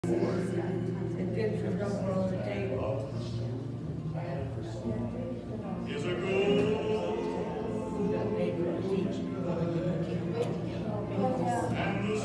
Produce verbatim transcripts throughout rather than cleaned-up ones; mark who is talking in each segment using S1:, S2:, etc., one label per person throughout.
S1: The pictures don't go on the table.
S2: Is a gold and the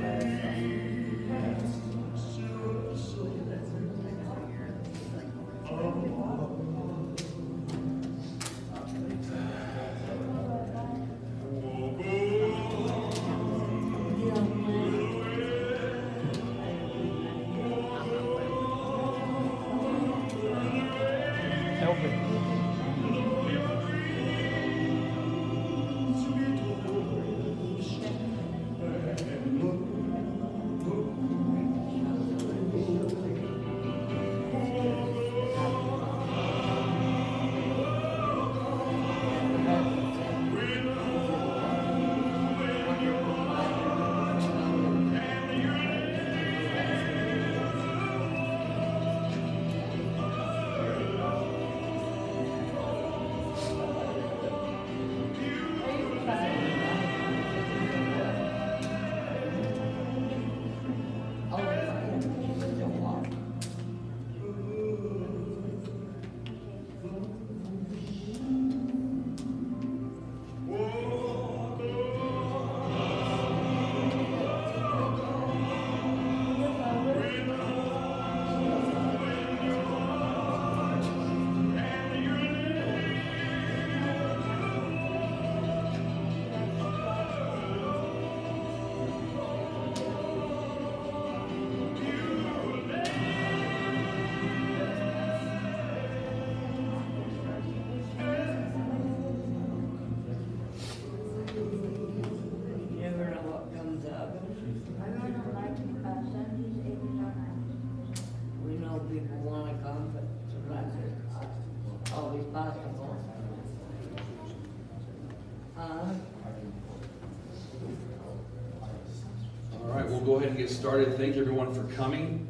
S3: Go ahead and get started. Thank you everyone for coming.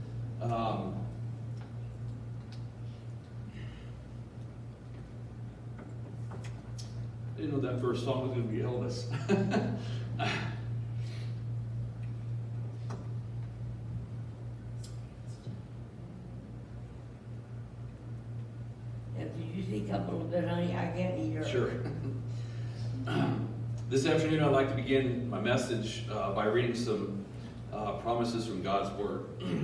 S3: Um, I didn't know that first song was going to be Elvis.
S1: If you see a couple of bit, honey, I can't eat her.
S3: Sure. This afternoon, I'd like to begin my message uh, by reading some uh, promises from God's Word.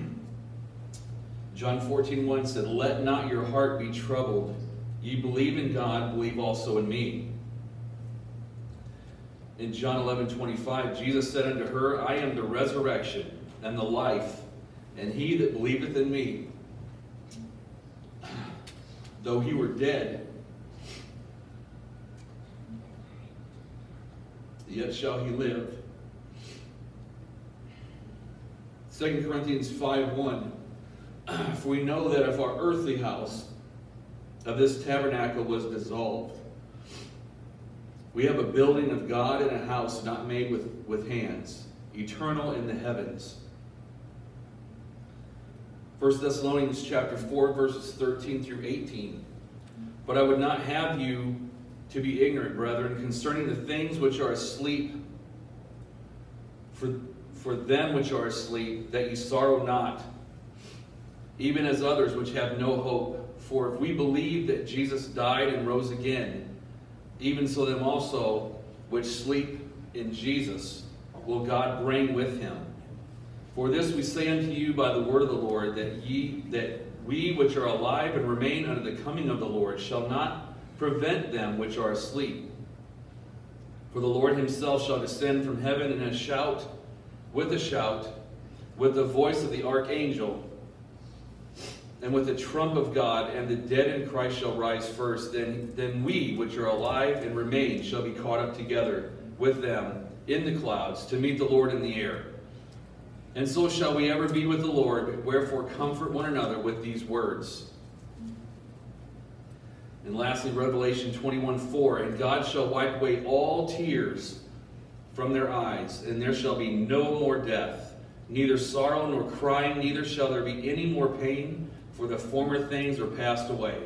S3: John fourteen one said, "Let not your heart be troubled. Ye believe in God, believe also in me." In John eleven twenty-five, Jesus said unto her, "I am the resurrection and the life, and he that believeth in me, though he were dead, yet shall he live." Second Corinthians five one, "For we know that if our earthly house of this tabernacle was dissolved, we have a building of God and a house not made with, with hands, eternal in the heavens." First Thessalonians chapter four, verses thirteen through eighteen. "But I would not have you to be ignorant, brethren, concerning the things which are asleep, for, for them which are asleep, that ye sorrow not, even as others which have no hope. For if we believe that Jesus died and rose again, even so them also which sleep in Jesus will God bring with him. For this we say unto you by the word of the Lord, that ye that we which are alive and remain unto the coming of the Lord shall not prevent them which are asleep. For the Lord himself shall descend from heaven in a shout, with a shout, with the voice of the archangel, and with the trump of God, and the dead in Christ shall rise first. Then, then we which are alive and remain shall be caught up together with them in the clouds to meet the Lord in the air. And so shall we ever be with the Lord. Wherefore comfort one another with these words." And lastly, Revelation twenty-one four, "And God shall wipe away all tears from their eyes, and there shall be no more death, neither sorrow nor crying, neither shall there be any more pain, for the former things are passed away."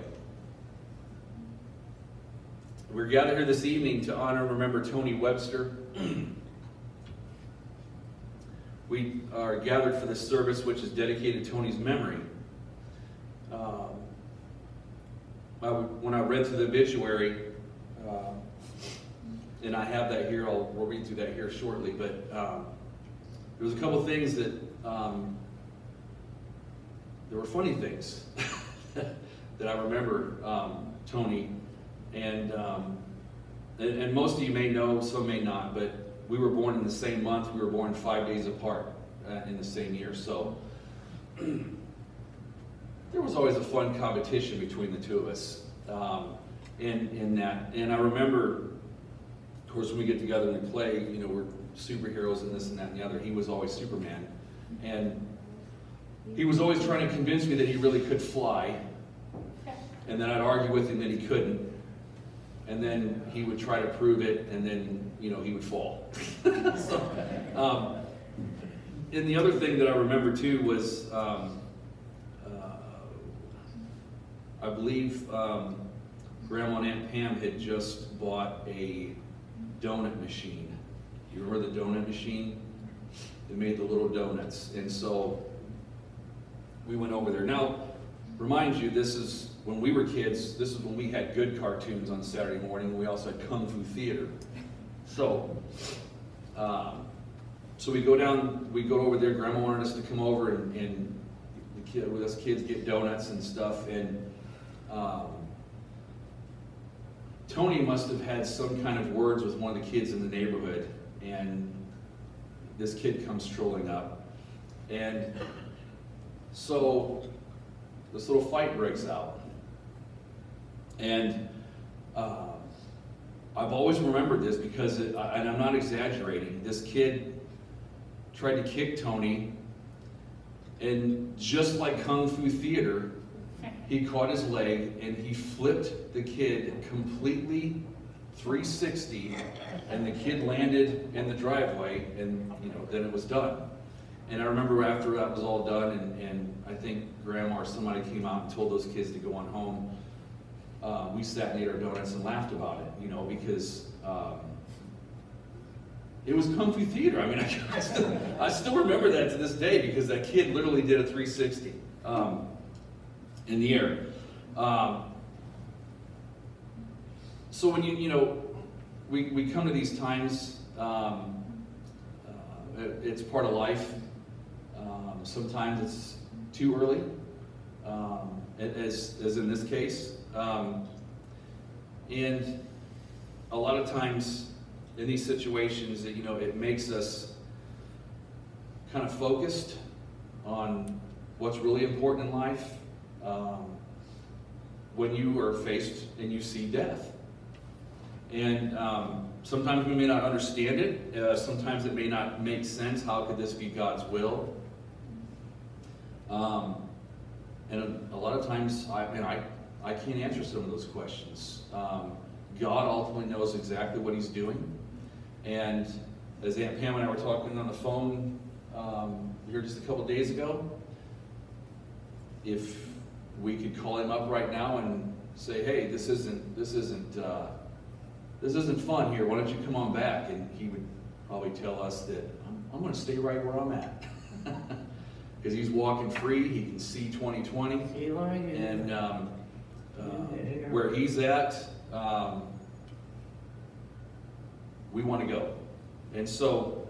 S3: We're gathered here this evening to honor and remember Tony Webster. we are gathered for this service, which is dedicated to Tony's memory. Um, I would, when I read through the obituary, uh, and I have that here, I'll we'll read through that here shortly, but um, there was a couple things that, um, there were funny things that I remember um, Tony, and, um, and, and most of you may know, some may not, but we were born in the same month, we were born five days apart uh, in the same year, so there was always a fun competition between the two of us um, in, in that. And I remember, of course, when we get together and play, you know, we're superheroes and this and that and the other. He was always Superman. And he was always trying to convince me that he really could fly. And then I'd argue with him that he couldn't. And then he would try to prove it, and then, you know, he would fall. so, um, and the other thing that I remember too was, um, I believe um, Grandma and Aunt Pam had just bought a donut machine. You remember the donut machine? They made the little donuts. And so we went over there. Now, remind you, this is when we were kids, this is when we had good cartoons on Saturday morning. We also had Kung Fu Theater. So, um, so we go down, we go over there. Grandma wanted us to come over and, and the kid, with us kids get donuts and stuff. And Um, Tony must have had some kind of words with one of the kids in the neighborhood, and this kid comes strolling up. And so this little fight breaks out. And uh, I've always remembered this because, it, and I'm not exaggerating, this kid tried to kick Tony, and just like Kung Fu Theater, he caught his leg and he flipped the kid completely three sixty, and the kid landed in the driveway, and you know, then it was done. And I remember after that was all done, and, and I think Grandma or somebody came out and told those kids to go on home. Uh, we sat and ate our donuts and laughed about it, you know, because um, it was Kung Fu Theater. I mean, I, I, still, I still remember that to this day because that kid literally did a three sixty. Um, in the air. Um, so when you, you know, we, we come to these times, um, uh, it, it's part of life. Um, sometimes it's too early, um, as, as in this case. Um, and a lot of times in these situations, that you know, it makes us kind of focused on what's really important in life. Um, when you are faced and you see death. And um, sometimes we may not understand it. Uh, sometimes it may not make sense. How could this be God's will? Um, and a, a lot of times, I, man, I, I can't answer some of those questions. Um, God ultimately knows exactly what he's doing. And as Aunt Pam and I were talking on the phone um, here just a couple days ago, if we could call him up right now and say, "Hey, this isn't this isn't uh, this isn't fun here. Why don't you come on back?" And he would probably tell us that I'm, I'm going to stay right where I'm at because he's walking free. He can see twenty twenty, and um, uh, where he's at, um, we want to go. And so,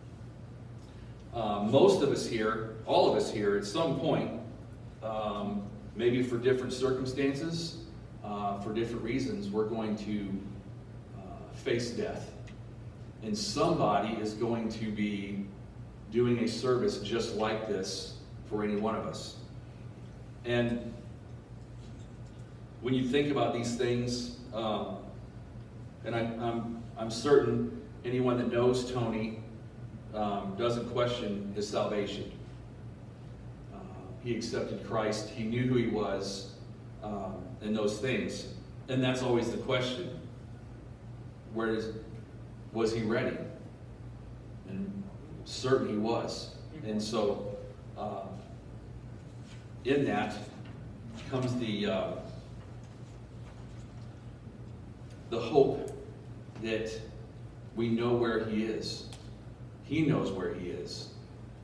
S3: uh, most of us here, all of us here, at some point. Um, maybe for different circumstances, uh, for different reasons, we're going to uh, face death. And somebody is going to be doing a service just like this for any one of us. And when you think about these things, um, and I, I'm, I'm certain anyone that knows Tony um, doesn't question his salvation. He accepted Christ. He knew who he was, um, and those things. And that's always the question. Where is, was he ready? And certain he was. And so, uh, in that comes the uh, the hope that we know where he is. He knows where he is.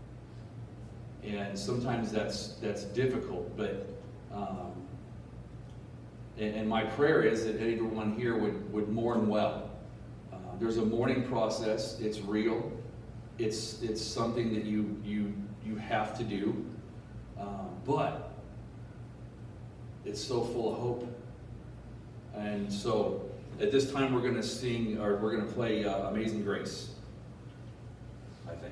S3: And sometimes that's that's difficult, but um, and, and my prayer is that everyone here would, would mourn well. Uh, there's a mourning process. It's real. It's it's something that you you you have to do, um, but it's so full of hope. And so at this time we're going to sing, or we're going to play uh, Amazing Grace, I think.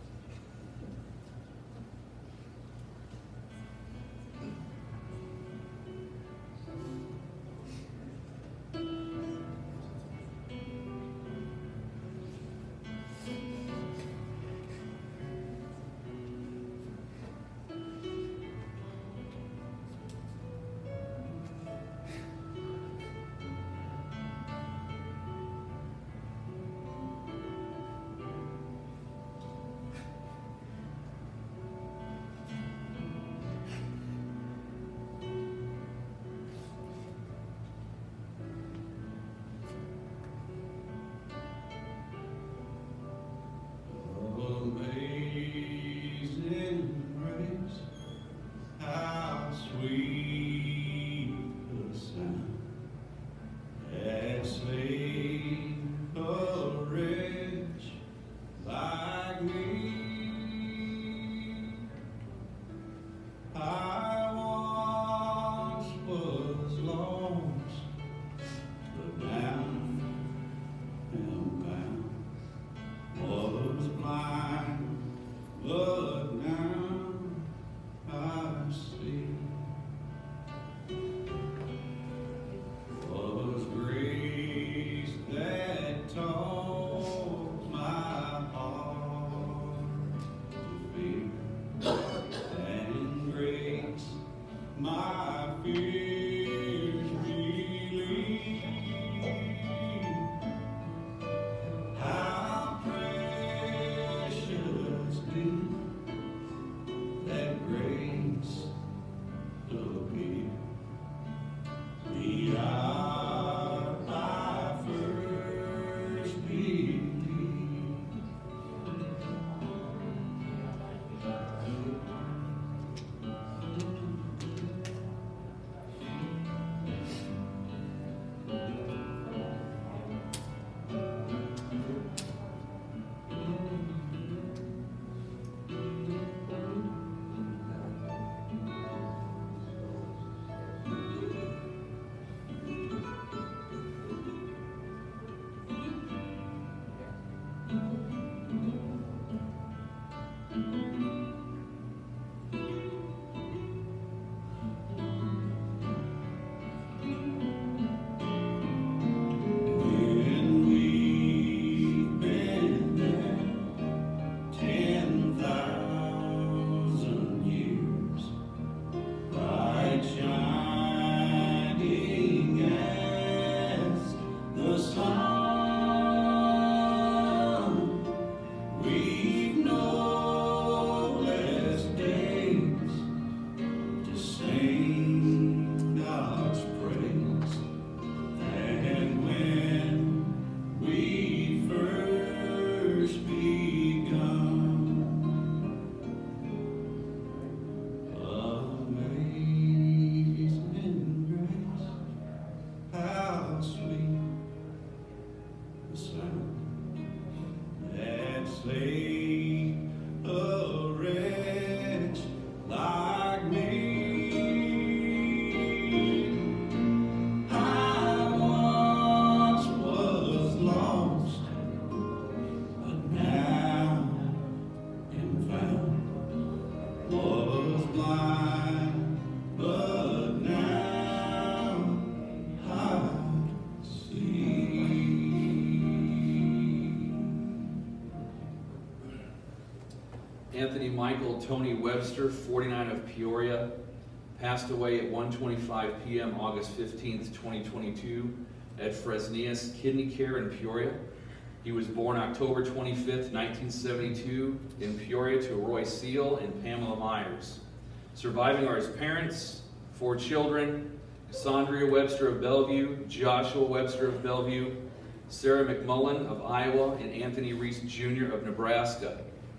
S3: Anthony Michael Tony Webster, forty-nine of Peoria, passed away at one twenty-five p m August fifteenth, twenty twenty-two at Fresnius Kidney Care in Peoria. He was born October twenty-fifth, nineteen seventy-two in Peoria to Roy Seal and Pamela Myers. Surviving are his parents, four children, Cassandra Webster of Bellevue, Joshua Webster of Bellevue, Sarah McMullen of Iowa, and Anthony Reese Junior of Nebraska.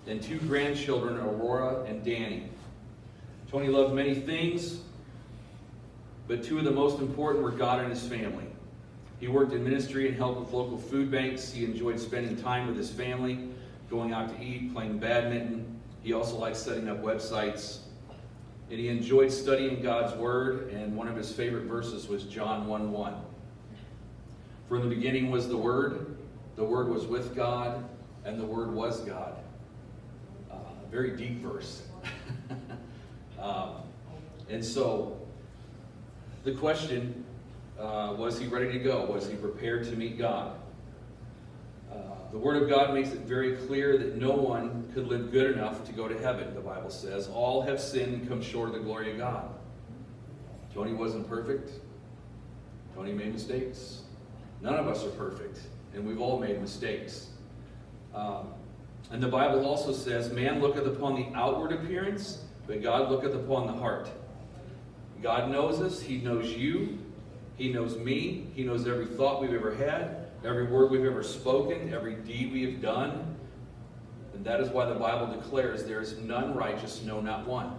S3: and two grandchildren, Aurora and Danny. Tony loved many things, but two of the most important were God and his family. He worked in ministry and helped with local food banks. He enjoyed spending time with his family, going out to eat, playing badminton. He also liked setting up websites. And he enjoyed studying God's Word, and one of his favorite verses was John one one. For in the beginning was the Word, the Word was with God, and the Word was God. Uh, very deep verse. um, and so, the question, uh, was he ready to go? Was he prepared to meet God? Uh, the Word of God makes it very clear that no one could live good enough to go to heaven, the Bible says. All have sinned and come short of the glory of God. Tony wasn't perfect. Tony made mistakes. None of us are perfect, and we've all made mistakes. Um, and the Bible also says, man looketh upon the outward appearance, but God looketh upon the heart. God knows us. He knows you. He knows me. He knows every thought we've ever had, every word we've ever spoken, every deed we have done. And that is why the Bible declares there is none righteous, no, not one.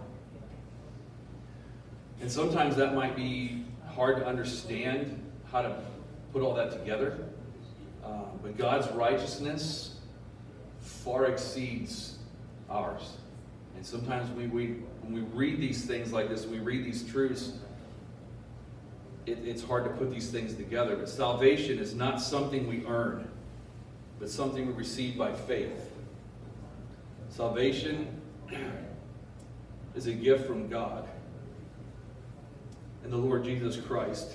S3: And sometimes that might be hard to understand how to put all that together. Uh, but God's righteousness far exceeds ours. And sometimes we, we, when we read these things like this, we read these truths, it, it's hard to put these things together. But salvation is not something we earn, but something we receive by faith. Salvation is a gift from God and the Lord Jesus Christ,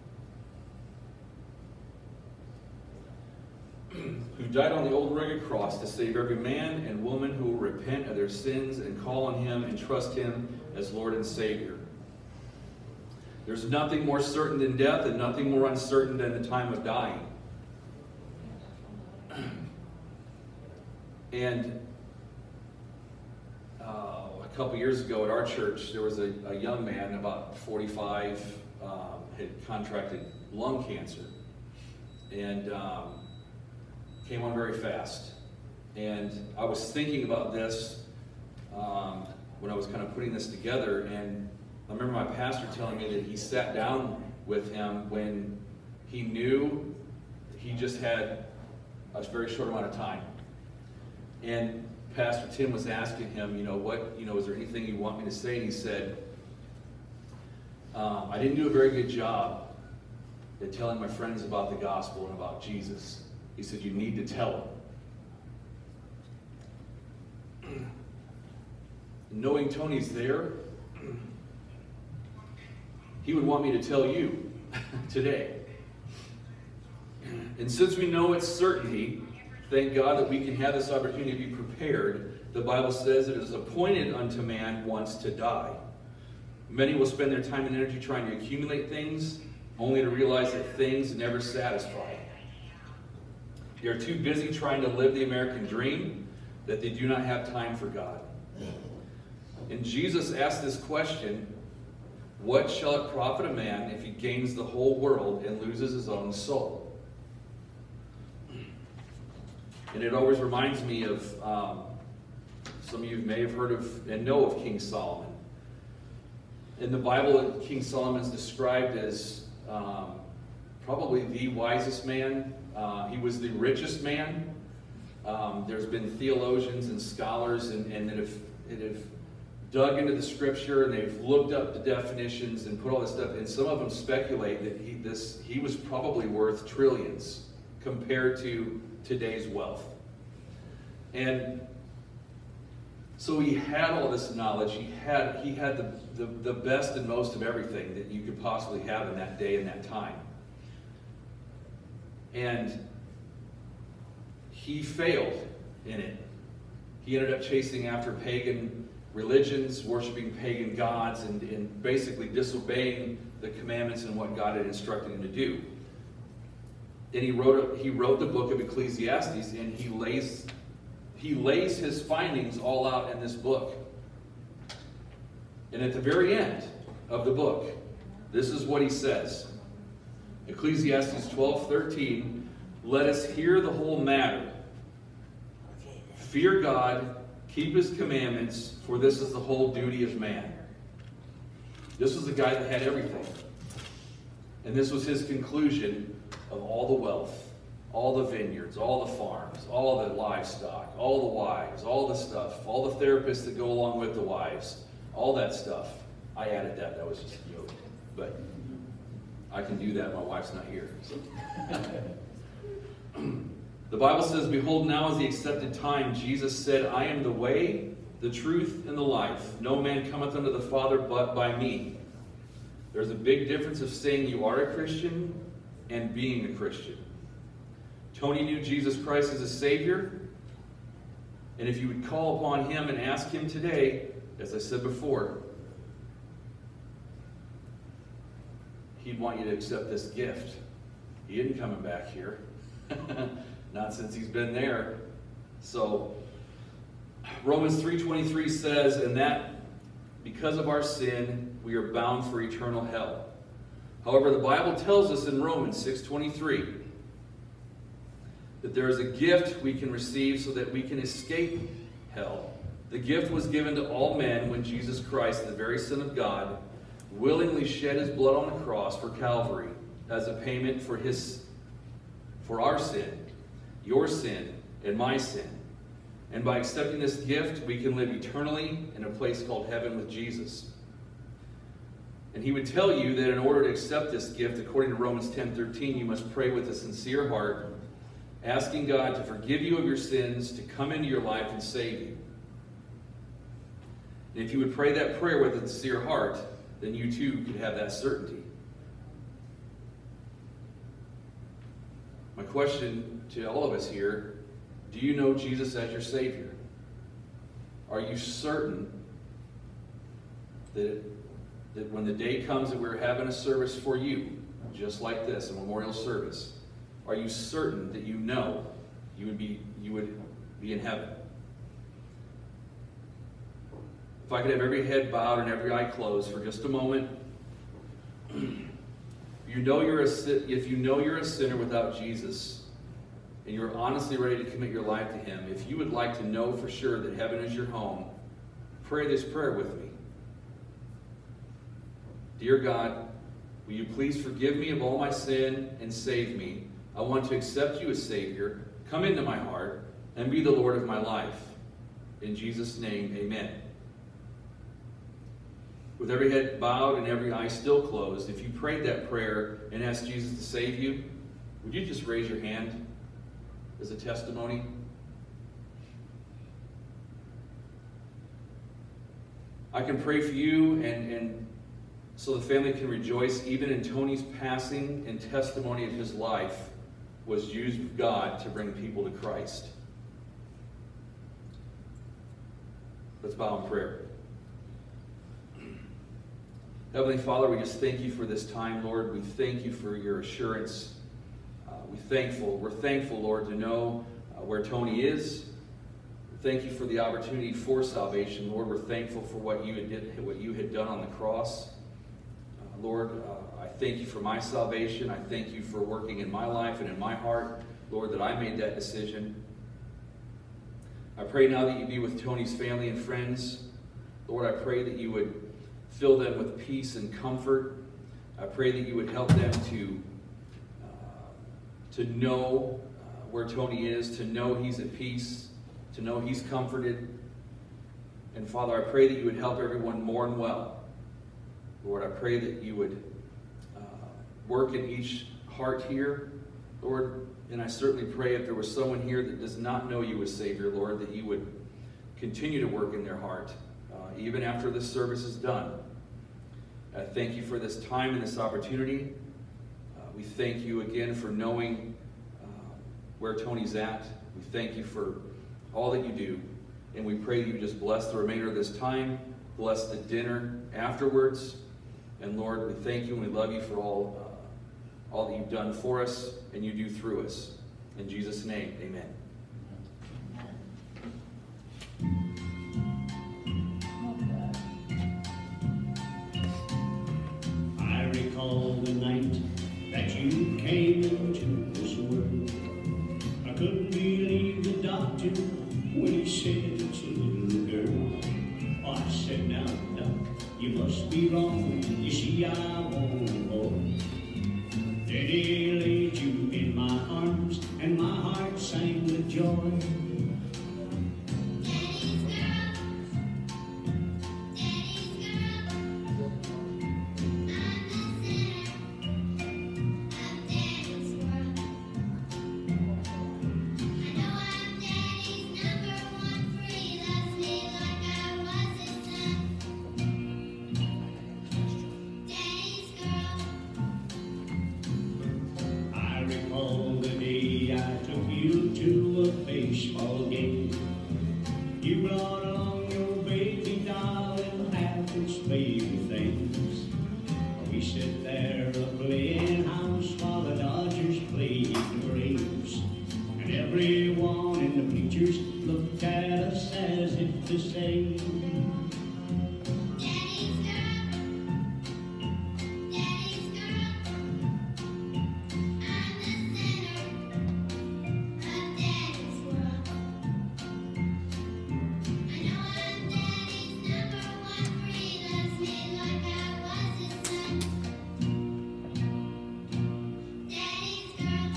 S3: who died on the old rugged cross to save every man and woman who will repent of their sins and call on him and trust him as Lord and Savior. There's nothing more certain than death and nothing more uncertain than the time of dying. And uh, a couple years ago at our church, there was a, a young man, about forty-five, um, had contracted lung cancer. And um, came on very fast. And I was thinking about this um, when I was kind of putting this together, and I remember my pastor telling me that he sat down with him when he knew he just had a very short amount of time. And Pastor Tim was asking him, you know, what, you know, is there anything you want me to say? And he said, um, I didn't do a very good job at telling my friends about the gospel and about Jesus. He said, you need to tell them. Knowing Tony's there, he would want me to tell you today. And since we know it's certainty, thank God that we can have this opportunity to be prepared. The Bible says it is appointed unto man once to die. Many will spend their time and energy trying to accumulate things, only to realize that things never satisfy. They are too busy trying to live the American dream that they do not have time for God. And Jesus asked this question, what shall it profit a man if he gains the whole world and loses his own soul? And it always reminds me of, um, some of you may have heard of and know of King Solomon. In the Bible, King Solomon is described as um, probably the wisest man. Uh, he was the richest man. Um, there's been theologians and scholars and, and that, have, that have dug into the scripture, and they've looked up the definitions and put all this stuff, and some of them speculate that he, this, he was probably worth trillions compared to today's wealth. And so he had all this knowledge. He had, he had the, the, the best and most of everything that you could possibly have in that day and that time. And he failed in it. He ended up chasing after pagan religions, worshiping pagan gods, and, and basically disobeying the commandments and what God had instructed him to do. And he wrote, he wrote the book of Ecclesiastes, and he lays, he lays his findings all out in this book. And at the very end of the book, this is what he says. Ecclesiastes twelve thirteen, let us hear the whole matter. Fear God Keep his commandments, for this is the whole duty of man. This was the guy that had everything. And this was his conclusion of all the wealth, all the vineyards, all the farms, all the livestock, all the wives, all the stuff, all the therapists that go along with the wives, all that stuff. I added that. That was just a joke. But I can do that. My wife's not here. So. The Bible says, behold, now is the accepted time. Jesus said, I am the way, the truth, and the life. No man cometh unto the Father but by me. There's a big difference of saying you are a Christian and being a Christian. Tony knew Jesus Christ as a Savior. And if you would call upon him and ask him today, as I said before, he'd want you to accept this gift. He isn't coming back here. Not since he's been there. So, Romans three twenty-three says, and that because of our sin, we are bound for eternal hell. However, the Bible tells us in Romans six twenty-three that there is a gift we can receive so that we can escape hell. The gift was given to all men when Jesus Christ, the very Son of God, willingly shed his blood on the cross for Calvary as a payment for his for our sin, your sin, and my sin. And by accepting this gift, we can live eternally in a place called heaven with Jesus. And he would tell you that in order to accept this gift, according to Romans ten thirteen, you must pray with a sincere heart, asking God to forgive you of your sins, to come into your life and save you. And if you would pray that prayer with a sincere heart, then you too could have that certainty. My question to all of us here, do you know Jesus as your Savior? Are you certain that, that when the day comes that we're having a service for you, just like this, a memorial service, are you certain that you know you would be, you would be in heaven? If I could have every head bowed and every eye closed for just a moment. You know you're a, if you know you're a sinner without Jesus, and you're honestly ready to commit your life to him, if you would like to know for sure that heaven is your home, pray this prayer with me. Dear God, will you please forgive me of all my sin and save me? I want to accept you as Savior. Come into my heart and be the Lord of my life. In Jesus' name, amen. With every head bowed and every eye still closed, if you prayed that prayer and asked Jesus to save you, would you just raise your hand as a testimony? I can pray for you and, and so the family can rejoice even in Tony's passing, and testimony of his life was used of God to bring people to Christ. Let's bow in prayer. Heavenly Father, we just thank you for this time, Lord. We thank you for your assurance. Uh, we thankful, we're thankful, Lord, to know uh, where Tony is. Thank you for the opportunity for salvation, Lord. We're thankful for what you had, did, what you had done on the cross. Uh, Lord, uh, I thank you for my salvation. I thank you for working in my life and in my heart, Lord, that I made that decision. I pray now that you be with Tony's family and friends. Lord, I pray that you would fill them with peace and comfort. I pray that you would help them to, uh, to know uh, where Tony is, to know he's at peace, to know he's comforted. And Father, I pray that you would help everyone mourn well. Lord, I pray that you would uh, work in each heart here, Lord. And I certainly pray if there was someone here that does not know you as Savior, Lord, that you would continue to work in their heart, uh, even after this service is done. I thank you for this time and this opportunity. Uh, we thank you again for knowing uh, where Tony's at. We thank you for all that you do. And we pray that you just bless the remainder of this time, bless the dinner afterwards. And Lord, we thank you and we love you for all, uh, all that you've done for us and you do through us. In Jesus' name, amen.
S4: I recall the night that you came into this world. I couldn't believe the doctor when he said it's little girl. Oh, I said, now, Doc, you must be wrong. You see, I won't go. Daddy laid you in my arms, and my heart sang with joy.
S5: Daddy's girl, Daddy's girl, I'm the center of Daddy's world. I know I'm Daddy's number one, for he loves me like I was his son. Daddy's girl.
S4: I recall the day I took you to a baseball game. You brought along your baby doll and half its baby things. We sit there a playing house while the Dodgers played the Braves. And everyone in the bleachers looked at us as if to say,
S5: Daddy's girl, Daddy's girl, I'm the center of Daddy's world. I know I'm Daddy's number one, for he loves me like I was his son. Daddy's girl.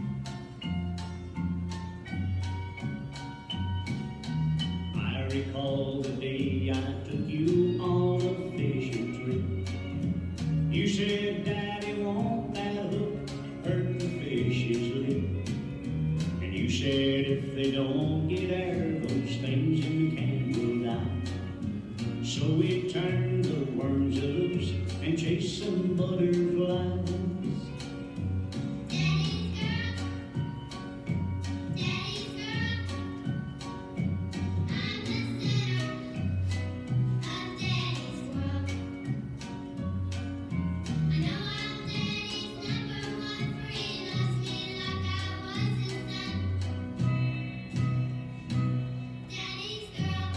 S4: I recall the day I took you on a fishing trip. You said, Daddy, won't that hook hurt the fish's lip? And you said, if they don't get air, those things in the can will die. So we turned the worms loose and chased some butterflies.
S5: Daddy's girl, Daddy's girl, I'm the center of Daddy's world. I know I'm Daddy's number one, for he loves me like I was his son. Daddy's girl.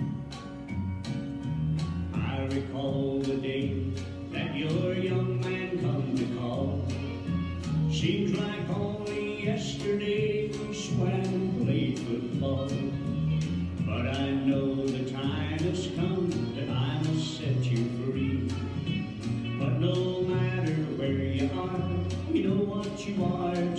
S4: I recall the day that your young man come to call. Seems like only yesterday we swam and played football. But I know the time has come that I must set you free. But no matter where you are, you know what you are